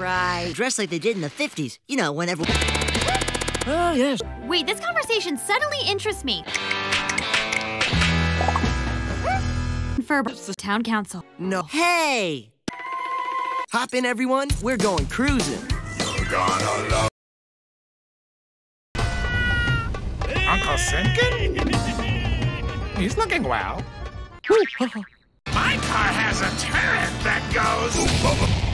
right. Dress like they did in the 50s. You know, whenever... Oh, yes. Wait, this conversation suddenly interests me. Ferb, town council. No. Hey! Hop in, everyone. We're going cruising. You're gonna love... Uncle Simpkin? He's looking well. My car has a turret that goes...